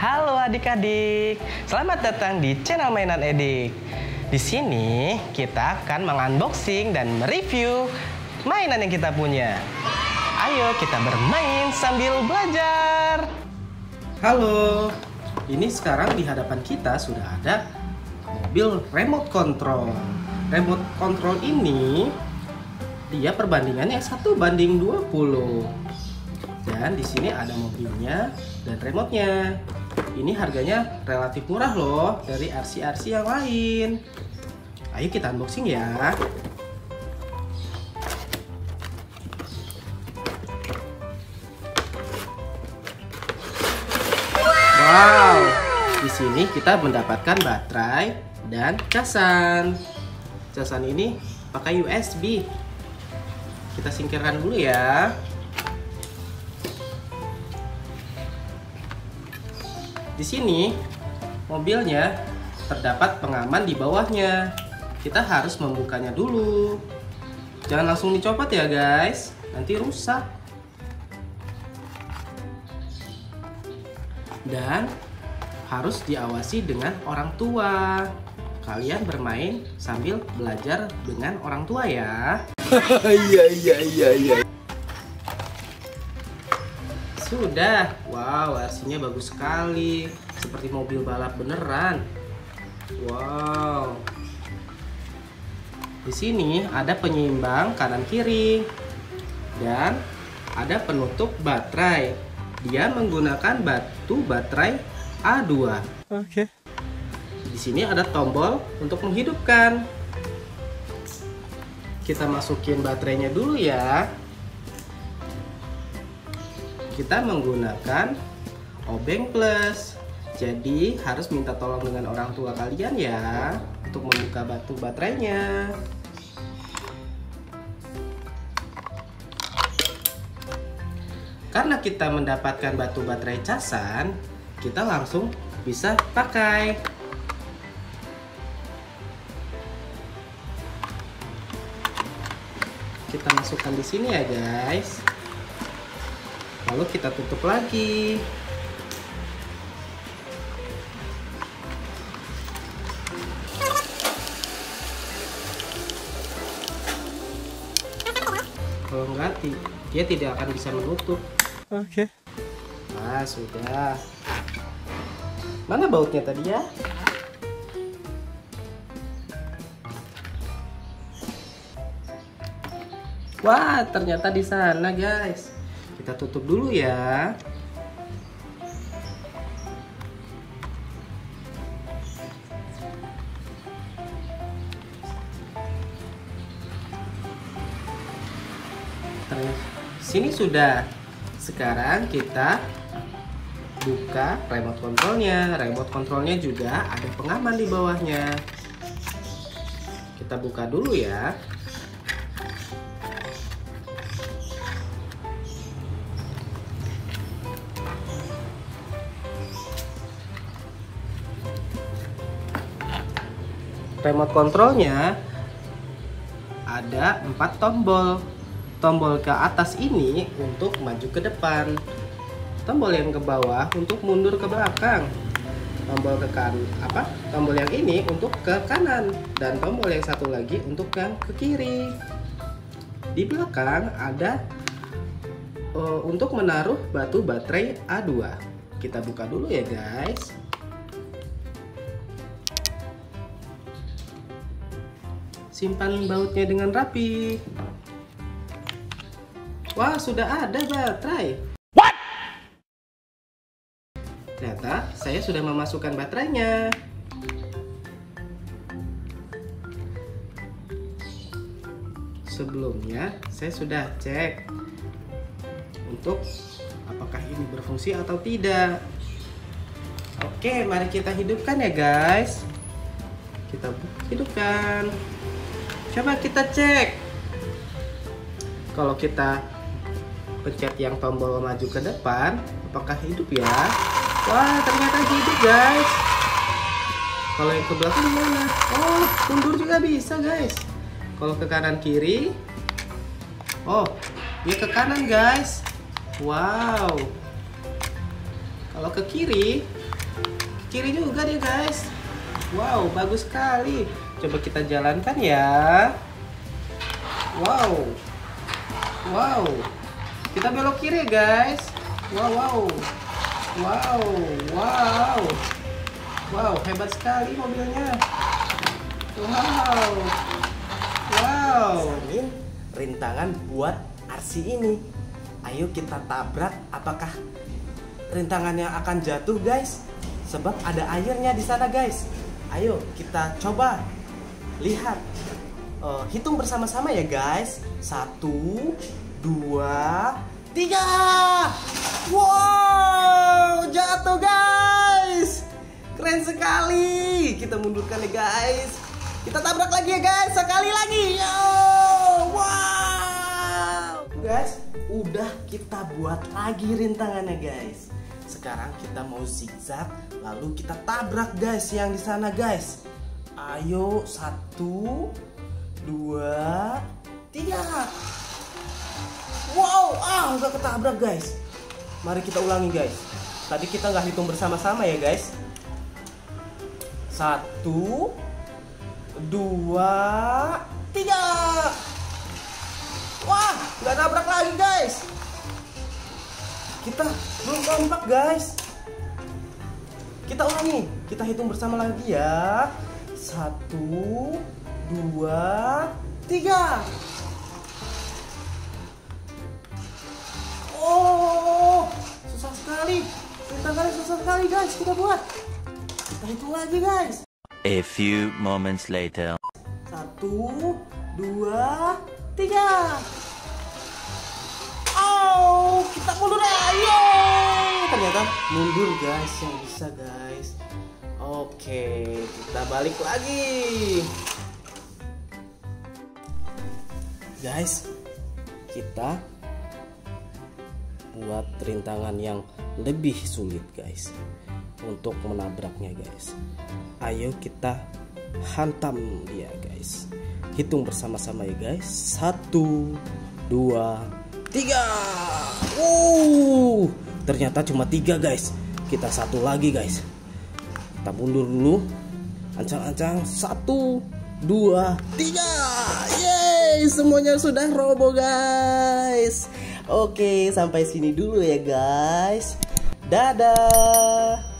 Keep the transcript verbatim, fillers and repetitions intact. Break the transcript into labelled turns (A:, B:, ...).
A: Halo adik-adik, selamat datang di channel Mainan Edik. Di sini kita akan mengunboxing dan mereview mainan yang kita punya. Ayo kita bermain sambil belajar.
B: Halo, ini sekarang di hadapan kita sudah ada mobil remote control. Remote control ini dia perbandingannya satu banding dua puluh. Dan di sini ada mobilnya dan remote-nya. Ini harganya relatif murah loh dari R C-R C yang lain. Ayo kita unboxing ya. Wow, di sini kita mendapatkan baterai dan casan. Casan ini pakai U S B. Kita singkirkan dulu ya. Di sini mobilnya terdapat pengaman di bawahnya. Kita harus membukanya dulu. Jangan langsung dicopot ya guys, nanti rusak. Dan harus diawasi dengan orang tua. Kalian bermain sambil belajar dengan orang tua ya.
C: Iya iya iya iya.
B: Sudah, wow, R C-nya bagus sekali, seperti mobil balap beneran. Wow. Di sini ada penyeimbang kanan kiri dan ada penutup baterai. Dia menggunakan batu baterai A dua.
C: Oke.
B: Di sini ada tombol untuk menghidupkan. Kita masukin baterainya dulu ya. Kita menggunakan obeng plus, jadi harus minta tolong dengan orang tua kalian ya untuk membuka batu baterainya. Karena kita mendapatkan batu baterai casan, kita langsung bisa pakai. Kita masukkan di sini ya guys. Lalu kita tutup lagi. Kalau enggak, dia tidak akan bisa menutup.
C: Oke.
B: Nah, sudah. Mana bautnya tadi ya? Wah, ternyata di sana, guys. Kita tutup dulu ya. Sini sudah. Sekarang kita buka remote controlnya. Remote controlnya juga ada pengaman di bawahnya. Kita buka dulu ya. Remote controlnya ada empat tombol. Tombol ke atas ini untuk maju ke depan. Tombol yang ke bawah untuk mundur ke belakang. Tombol ke kanan apa? Tombol yang ini untuk ke kanan dan tombol yang satu lagi untuk yang ke kiri. Di belakang ada uh, untuk menaruh batu baterai A dua. Kita buka dulu ya guys. Simpan bautnya dengan rapi. Wah, sudah ada baterai.
C: What?
B: Ternyata saya sudah memasukkan baterainya. Sebelumnya saya sudah cek untuk apakah ini berfungsi atau tidak. Oke, mari kita hidupkan ya guys. Kita hidupkan. Coba kita cek. Kalau kita pencet yang tombol maju ke depan, apakah hidup ya? Wah, ternyata hidup guys. Kalau yang ke belakang gimana? Oh, mundur juga bisa guys. Kalau ke kanan kiri, oh, dia ke kanan guys. Wow. Kalau ke kiri, Kiri juga deh guys. Wow, bagus sekali. Coba kita jalankan ya. Wow. Wow. Kita belok kiri guys. Wow, wow. Wow, wow. Wow, hebat sekali mobilnya. Wow. Wow.
A: Samin rintangan buat R C ini. Ayo kita tabrak. Apakah rintangannya akan jatuh guys? Sebab ada airnya di sana guys. Ayo kita coba lihat. Uh, hitung bersama-sama ya guys. Satu, dua, tiga. Wow, jatuh guys. Keren sekali. Kita mundurkan ya guys. Kita tabrak lagi ya guys. Sekali lagi. Yo, wow. Guys, udah kita buat lagi rintangannya guys. Sekarang kita mau zigzag, lalu kita tabrak guys yang di sana guys. Ayo, satu, dua, tiga. Wow, ah udah ketabrak guys. Mari kita ulangi guys. Tadi kita nggak hitung bersama-sama ya guys. Satu, dua, tiga. Wah, nggak nabrak lagi guys. Kita belum kompak guys. Kita ulangi. Kita hitung bersama lagi ya. Satu, dua, tiga. Oh, susah sekali. Rintangannya susah sekali guys. Kita buat. Kita hitung lagi guys.
D: A few moments later.
A: Satu, dua, tiga. Oh, kita mundur ayo. Ternyata mundur guys yang bisa guys. Oke, kita balik lagi. Guys, kita buat rintangan yang lebih sulit guys untuk menabraknya guys. Ayo kita hantam dia guys. Hitung bersama-sama ya guys. Satu, dua, tiga. Uh, ternyata cuma tiga guys. Kita satu lagi guys. Kita mundur dulu. Ancang-ancang. Satu, dua, tiga. Yeay, semuanya sudah roboh guys. Oke, sampai sini dulu ya guys. Dadah.